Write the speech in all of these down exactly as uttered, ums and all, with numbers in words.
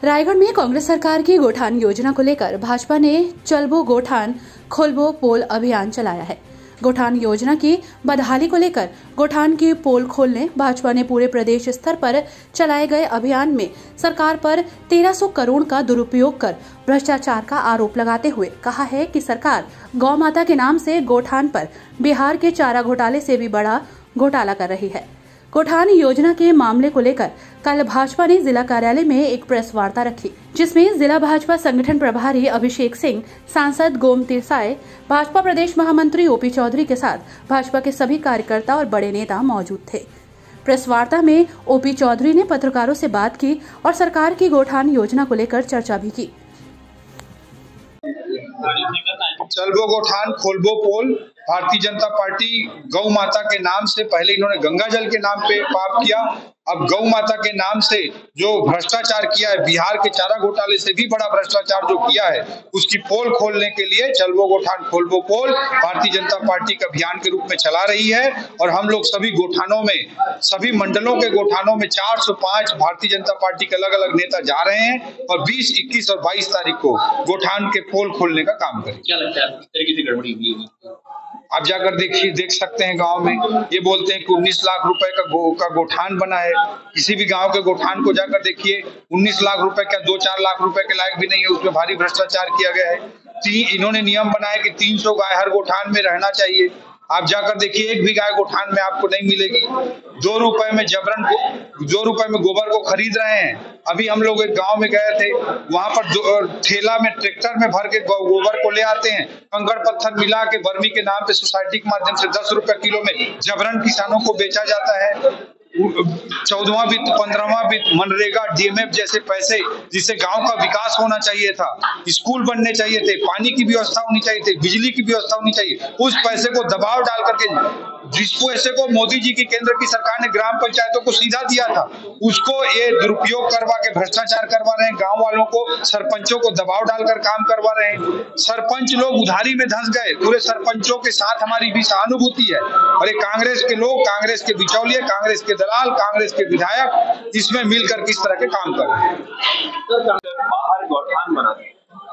रायगढ़ में कांग्रेस सरकार की गोठान योजना को लेकर भाजपा ने चलबो गोठान खोलबो पोल अभियान चलाया है। गोठान योजना की बदहाली को लेकर गोठान की पोल खोलने भाजपा ने पूरे प्रदेश स्तर पर चलाए गए अभियान में सरकार पर तेरह सौ करोड़ का दुरुपयोग कर भ्रष्टाचार का आरोप लगाते हुए कहा है कि सरकार गौ माता के नाम से गोठान पर बिहार के चारा घोटाले से भी बड़ा घोटाला कर रही है। गोठान योजना के मामले को लेकर कल भाजपा ने जिला कार्यालय में एक प्रेस वार्ता रखी, जिसमें जिला भाजपा संगठन प्रभारी अभिषेक सिंह, सांसद गोमती साय, भाजपा प्रदेश महामंत्री ओपी चौधरी के साथ भाजपा के सभी कार्यकर्ता और बड़े नेता मौजूद थे। प्रेस वार्ता में ओपी चौधरी ने पत्रकारों से बात की और सरकार की गोठान योजना को लेकर चर्चा भी की। चलबो गोठान खोलबो पोल भारतीय जनता पार्टी गौ माता के नाम से, पहले इन्होंने गंगा जल के नाम पे पाप किया, अब गौ माता के नाम से जो भ्रष्टाचार किया है, बिहार के चारा घोटाले से भी बड़ा भ्रष्टाचार जो किया है, उसकी पोल खोलने के लिए चलबो गोठान खोलबो पोल भारतीय जनता पार्टी का अभियान के रूप में चला रही है। और हम लोग सभी गोठानों में, सभी मंडलों के गोठानों में चार सौ पाँच भारतीय जनता पार्टी के अलग अलग नेता जा रहे हैं और बीस, इक्कीस और बाईस तारीख को गोठान के पोल खोलने का काम करेंगे। क्या लगता है किस तरीके से गड़बड़ी हुई है? आप जाकर देखिए, देख सकते हैं गांव में ये बोलते हैं कि उन्नीस लाख रुपए का गो का गोठान बना है। किसी भी गांव के गोठान को जाकर देखिए, उन्नीस लाख रुपए का दो चार लाख रुपए के लायक भी नहीं है, उसमें भारी भ्रष्टाचार किया गया है। तीन इन्होंने नियम बनाया कि तीन सौ गाय हर गोठान में रहना चाहिए। आप जाकर देखिए, एक भी गाय गोठान में आपको नहीं मिलेगी। दो रुपए में जबरन दो रुपए में गोबर को खरीद रहे हैं। अभी हम लोग एक गांव में गए थे, वहां पर ठेला में ट्रैक्टर में भर के गोबर को ले आते हैं, कंकड़ पत्थर मिला के बर्मी के नाम पे सोसाइटी के माध्यम से दस रुपए किलो में जबरन किसानों को बेचा जाता है। चौदहवां वित्त, पंद्रहवां वित्त, मनरेगा, डीएमएफ जैसे पैसे जिससे गांव का विकास होना चाहिए था, स्कूल बनने चाहिए थे, पानी की व्यवस्था होनी चाहिए थी, बिजली की व्यवस्था होनी चाहिए, उस पैसे को दबाव डाल करके जिस पैसे को मोदी जी की केंद्र की सरकार ने ग्राम पंचायतों को सीधा दिया था, उसको ये दुरुपयोग करवा के भ्रष्टाचार करवा रहे हैं। गांव वालों को, सरपंचों को दबाव डालकर काम करवा रहे हैं। सरपंच लोग उधारी में धंस गए। पूरे सरपंचों के साथ हमारी भी सहानुभूति है। और ये कांग्रेस के लोग, कांग्रेस के बिचौलिए, कांग्रेस के दलाल, कांग्रेस के विधायक इसमें मिलकर किस तरह के काम कर रहे हैं। बाहर गोठान बनाते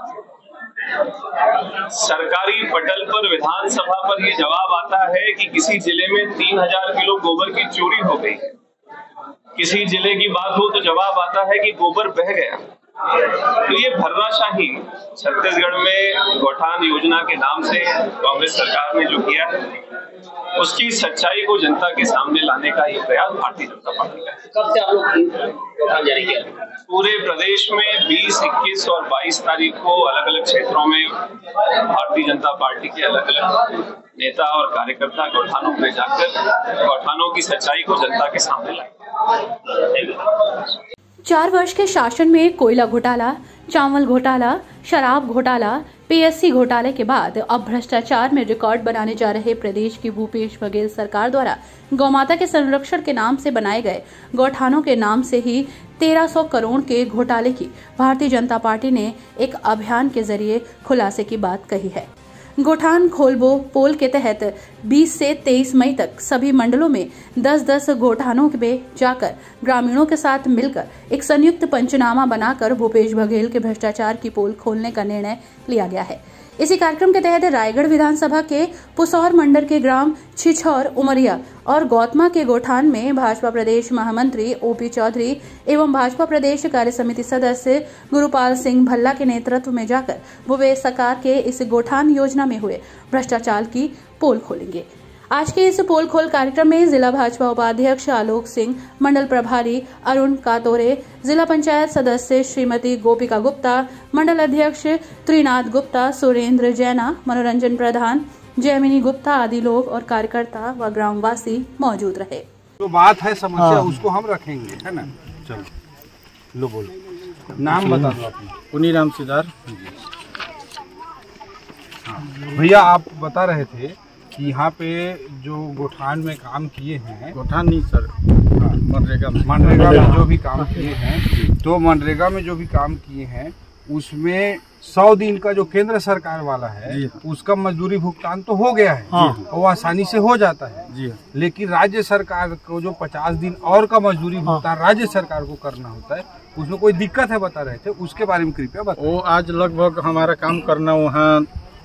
सरकारी पटल पर विधानसभा पर ये जवाब आता है कि किसी जिले में तीन हजार किलो गोबर की चोरी हो गई। किसी जिले की बात हो तो जवाब आता है कि गोबर बह गया। तो ये भर्राशाही छत्तीसगढ़ में गोठान योजना के नाम से कांग्रेस सरकार ने जो किया है, उसकी सच्चाई को जनता के सामने लाने का ये प्रयास भारतीय जनता पार्टी का है। कब से आप लोग गोठान जारी किया? पूरे प्रदेश में बीस, इक्कीस और बाईस तारीख को अलग अलग क्षेत्रों में भारतीय जनता पार्टी के अलग अलग नेता और कार्यकर्ता गोठानों में जाकर गोठानों की सच्चाई को जनता के सामने लाएंगे। चार वर्ष के शासन में कोयला घोटाला, चावल घोटाला, शराब घोटाला, पीएससी घोटाले के बाद अब भ्रष्टाचार में रिकॉर्ड बनाने जा रहे प्रदेश की भूपेश बघेल सरकार द्वारा गौमाता के संरक्षण के नाम से बनाए गए गौठानों के नाम से ही तेरह सौ करोड़ के घोटाले की भारतीय जनता पार्टी ने एक अभियान के जरिए खुलासे की बात कही है। गोठान खोलबो पोल के तहत बीस से तेईस मई तक सभी मंडलों में दस दस गोठानों में जाकर ग्रामीणों के साथ मिलकर एक संयुक्त पंचनामा बनाकर भूपेश बघेल के भ्रष्टाचार की पोल खोलने का निर्णय लिया गया है। इसी कार्यक्रम के तहत रायगढ़ विधानसभा के पुसौर मंडल के ग्राम छिछौर, उमरिया और गौतमा के गोठान में भाजपा प्रदेश महामंत्री ओपी चौधरी एवं भाजपा प्रदेश कार्य समिति सदस्य गुरुपाल सिंह भल्ला के नेतृत्व में जाकर भूपेश सरकार के इस गोठान योजना में हुए भ्रष्टाचार की पोल खोलेंगे। आज के इस पोल खोल कार्यक्रम में जिला भाजपा उपाध्यक्ष आलोक सिंह, मंडल प्रभारी अरुण कातोरे, जिला पंचायत सदस्य श्रीमती गोपिका गुप्ता, मंडल अध्यक्ष त्रिनाथ गुप्ता, सुरेंद्र जैना, मनोरंजन प्रधान, जयमिनी गुप्ता आदि लोग और कार्यकर्ता व ग्रामवासी मौजूद रहे। जो बात है समस्या, हाँ। उसको हम रखेंगे, है ना। चलो लो बोलो, नाम बता दो अपना। पुनीराम सिदार। भैया आप बता रहे थे कि यहाँ पे जो गोठान में काम किए हैं, गोठान नहीं सर, मनरेगा में मनरेगा में जो भी काम किए हैं, तो मनरेगा में जो भी काम किए हैं उसमें सौ दिन का जो केंद्र सरकार वाला है उसका मजदूरी भुगतान तो हो गया है और वो आसानी से हो जाता है जी। लेकिन राज्य सरकार को जो पचास दिन और का मजदूरी भुगतान राज्य सरकार को करना होता है उसमें कोई दिक्कत है बता रहे थे, उसके बारे में कृपया बताएं। वो आज लगभग हमारा काम करना वहाँ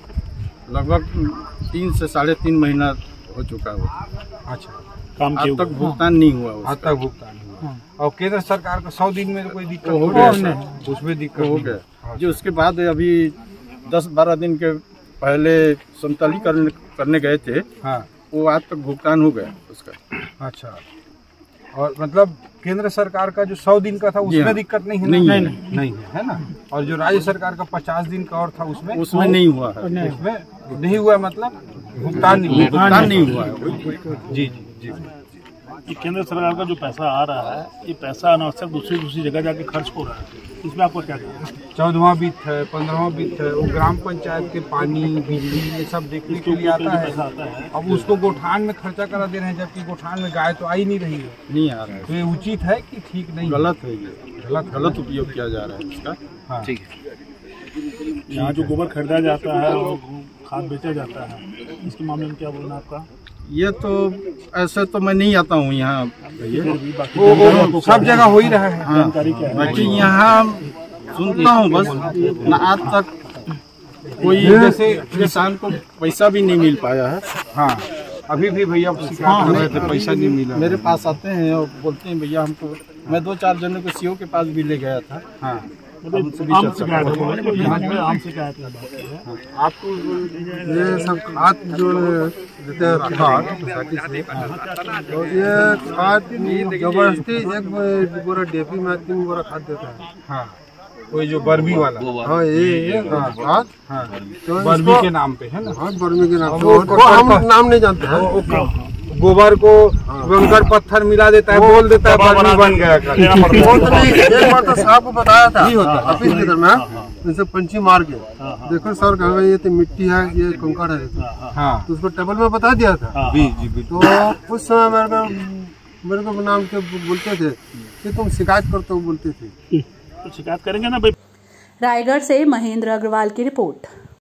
लगभग तीन से साढ़े तीन महीना हो चुका है। अच्छा, काम आज तक भुगतान नहीं हुआ, आज तक भुगतान हुआ और केंद्र सरकार का सौ दिन में कोई दिक्कत हो गया, उसमें दिक्कत हो गया जो उसके बाद अभी दस बारह दिन के पहले संताली करने करने गए थे हाँ, वो आज तक भुगतान हो गया उसका। अच्छा, और मतलब केंद्र सरकार का जो सौ दिन का था उसमें हाँ, दिक्कत नहीं है? नहीं, नहीं, नहीं, नहीं है, है ना। और जो राज्य सरकार का पचास दिन का और था उसमें उसमें नहीं हुआ है, उसमें नहीं हुआ मतलब भुगतान नहीं भुगतान नहीं हुआ है। जी जी जी। ये केंद्र सरकार का जो पैसा आ रहा है ये पैसा अनावश्यक दूसरी दूसरी जगह जाके खर्च हो रहा है, इसमें आपको क्या कहना है? चौदहवां वित्त है, पंद्रहवां वित्त है, वो ग्राम पंचायत के पानी बिजली ये सब देखने के लिए आता है, आता है। अब उसको गोठान में खर्चा करा दे रहे हैं जबकि गोठान में गाय तो आई नहीं रही है, नहीं आ रहा है। तो ये उचित है कि ठीक नहीं? गलत है, ये गलत गलत उपयोग किया जा रहा है इसका। हाँ ठीक है। यहाँ जो गोबर खरीदा जाता है और खाद बेचा जाता है इसके मामले में क्या बोलना आपका? ये तो ऐसे तो मैं नहीं आता हूँ यहाँ, वो, वो सब जगह हो ही रहा है। हाँ, बाकी यहाँ सुनता हूँ बस न आज तक कोई जैसे किसान को पैसा भी नहीं मिल पाया है। हाँ, अभी भी भैया शिकायत कर रहे थे पैसा नहीं मिला। मेरे पास आते हैं और बोलते हैं भैया हमको, मैं दो चार जनों को सीओ के पास भी ले गया था। हाँ, आम शिकायत आम शिकायत आपको ये सब खाद जो देते हैं खाद सोसाइटी से, तो ये खाद जबरदस्ती एक बोरा डेपी में तीन बोरा खाद देता है। हाँ, कोई जो बर्मी वाला, हाँ ये ये खाद, हाँ तो बर्मी के नाम पे है ना। हाँ, बर्मी के नाम पे, वो हम नाम नहीं जानते हैं। गोबर को कंकड़ पत्थर मिला देता है, बोल देता है बर्मी बन गया। एक बार तो साहब को बताया था ऑफिस के दरमियान, जैसे पंछी मार के देखो सर कहा ये तो मिट्टी है, ये कंकड़ है, हाँ तो उसको टेबल में बता दिया था। जी जी। तो उस समय मेरे को मेरे को नाम के बोलते थे कि तुम शिकायत करते हो, बोलते थे तो शिकायत करेंगे ना भाई। रायगढ़ से महेंद्र अग्रवाल की रिपोर्ट।